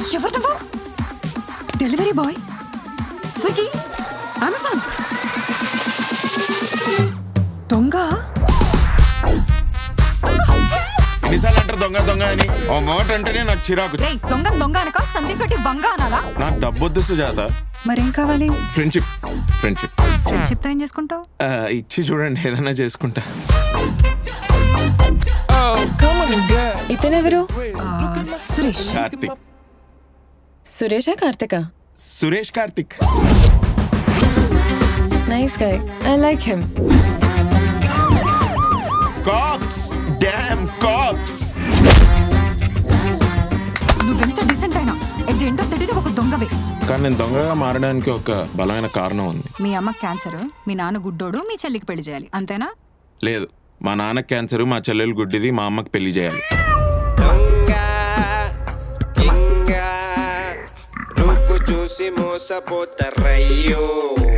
ఎవరు నువ్వు? Delivery boy, Swiggy, Amazon, దొంగ. ఎన్నిసార్లు అంటారు దొంగ దొంగ అని? ఆ మాట అంటేనే నాకు చిరాకు. దొంగ దొంగ అనక సందీప్ రెడ్డి వంగ అనాలా? నాకు డబ్బొద్దు సుజాత. మరేం కావాలి? ఫ్రెండ్షిప్. ఫ్రెండ్షిప్ ఫ్రెండ్షిప్ తో ఏం చేసుకుంటావు? ఇచ్చి చూడండి, ఏదైనా చేసుకుంటా. ఇతనెవరు? సురేష్. కార్తిక్. సురేషా కార్తిక? Suresh Karthik. Nice guy, I like him. Cops, damn cops. నువ్వెంత డిసెంట్ అయినా at the end of the day ఒక దొంగవే. కానీ నేను దొంగగా మారడానికి ఒక బలమైన కారణం ఉంది. మీ అమ్మకి క్యాన్సర్, మీ నాన్న గుడ్డోడు, మీ చెల్లికి పెళ్లి చేయాలి, అంతేనా? లేదు, మా నాన్నకి క్యాన్సర్, మా చెల్లెలు గుడ్డిది, మా అమ్మకి పెళ్లి చేయాలి. రూపు చూసి మోసపోతారయ్యో.